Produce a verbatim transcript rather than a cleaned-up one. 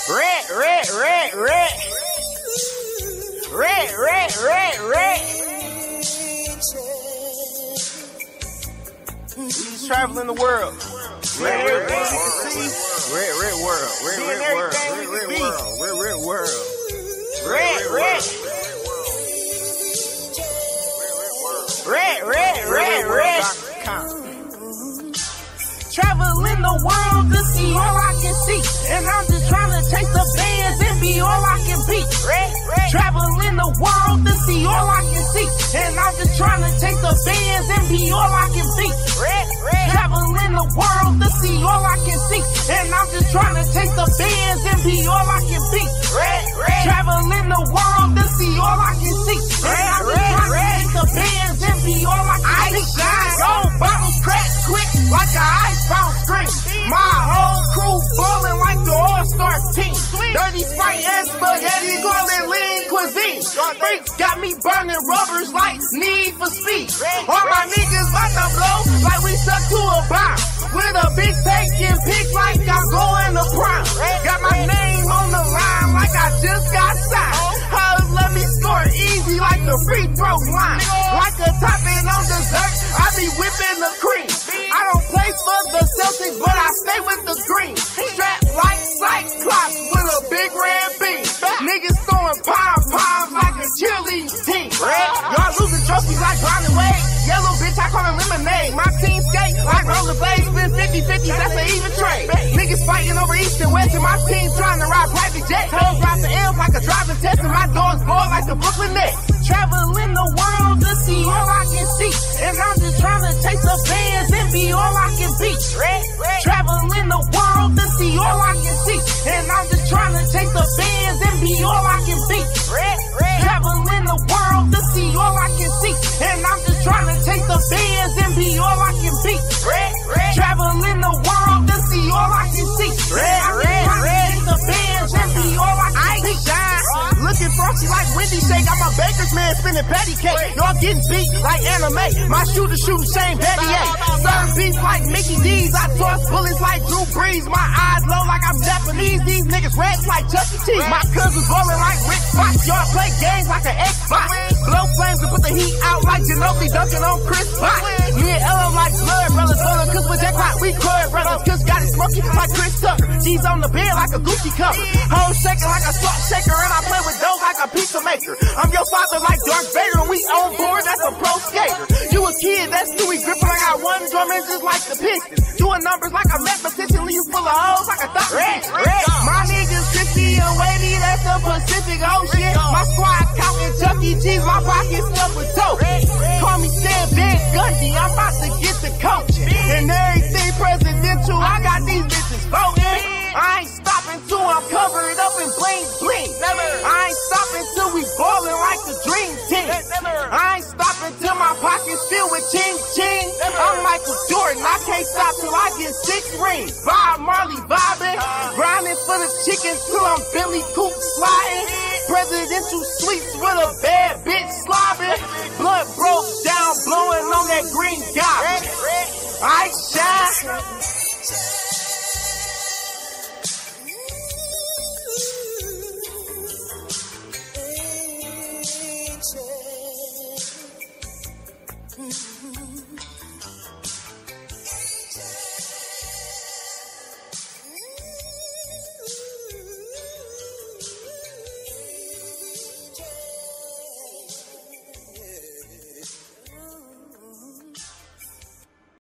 Red, red, red, red. Red, red, red, red. We just traveling the world. Red, red, red, you can see. Red, red world. Red, red world. Red, red world. Red, red world. Red, red. Red, red, red, red. Traveling the world to see all I can see, and I'm just trying to chase the bands and be all I can be. Red, red. Traveling the world to see all I can see, and I'm just trying to chase the bands and be all I can be. Red, red. Traveling the world to see all I can see, and I'm just trying to chase the bands and be all I can be. Red, red. Traveling the world to see all I can see, and I'm just trying to chase the bands and be all I can see. iShaan, gold bottles crack quick like an iPhone screen. My whole crew ballin' like the all-star team. Dirty Sprite and spaghetti, call it lean cuisine. Freaks got me burning rubbers like Need for Speed. All my niggas about to blow like we stuck to a bomb. With a big taking pic like I'm going to prime. Got my name on the line like I just got signed. Hoes let me score easy like the free throw line. Like a topping on dessert, I be whipping the cream. I don't play for the Celtics, but I stay with the green. Strapped like Cyclops with a big red beam. Niggas throwing pom-poms like a cheerleading team. Y'all losing trophies like Brown and Wade. Yellow bitch, I call it lemonade. My team skate like rollerblades. Spin fifty fifty, that's an even trade. Niggas fighting over east and west, and my team trying to ride private jets. Hoes ride the M's like a driving test, and my dogs ball like the Brooklyn Nets. Traveling the world to see all I can see, and I'm just trying to chase the bands and be all I can be. Traveling the world to see all I can see, and I'm just trying to chase the bands and be all I can be. Traveling the world to see all I can see, and I'm just trying to chase the bands and be all I can be. Traveling the world to see all I can see, and I'm just trying to chase the bands and be all I can see. Looking frosty like Wendy Shake, I'm a baker's man spinning patty cake. Y'all getting beat like anime, my shooter shooting Shane Battier. Serve beef like Mickey D's, I toss bullets like Drew Brees. My eyes low like I'm Japanese, these niggas rats like Chuck E. Cheese. My cousins rolling like Rick Fox, y'all play games like an Xbox. Blow flames and put the heat out like Ginobili dunking on Chris Bosh. Me and Ella like blood brothers, brother, cause with that clock we club brothers. Cause got it smoky like Chris Tucker. G's on the bed like a Gucci cover. Hoes shaking like a salt shaker, and I play with dough like a pizza maker. I'm your father like Darth Vader, and we on board, that's a pro skater. You a kid, that's Stewie Griffin, I got one drum and just like the Pistons. Doing numbers like a mathematician, leave you full of hoes like a thought. My niggas fifty and weighty, that's the Pacific Ocean. My squad counting Chuck E. Cheese, my pockets stuffed with dope. Call me Stan Van Gundy, I'm about to get the coaching. And everything presidential, I got these bitches voting. I ain't stopping till I'm covered up in bling bling. I ain't stopping till we ballin' like the dream team. I ain't stopping till my pockets filled with ching ching. I'm Michael Jordan, I can't stop till I get six rings. Bob Marley vibing, grinding for the chicken till I'm Billy Coop sliding. Presidential suites with a bad